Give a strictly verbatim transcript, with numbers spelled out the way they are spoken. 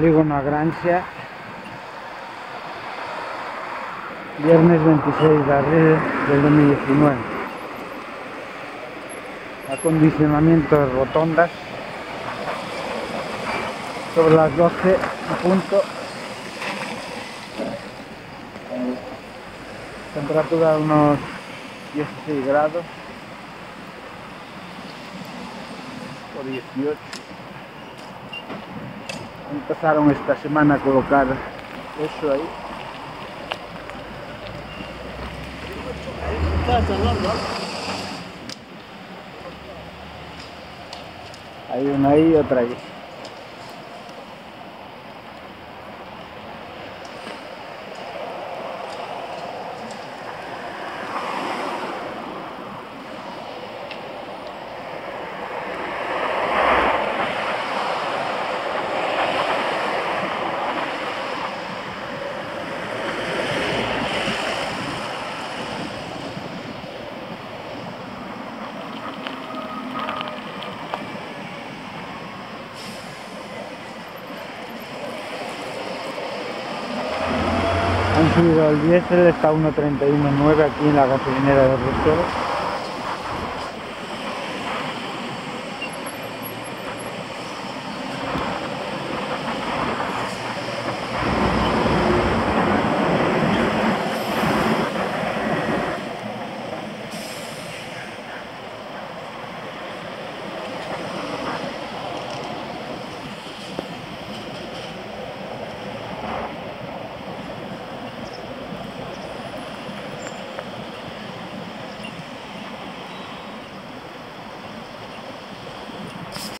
Polígono Agrancia, viernes veintiséis de abril del dos mil diecinueve. Acondicionamiento de rotondas sobre las doce a punto. Temperatura unos dieciséis grados o dieciocho. Empezaron esta semana a colocar eso ahí. Hay una ahí y otra ahí. Han subido el diésel, está a uno treinta y uno nueve aquí en la gasolinera de Rossoro.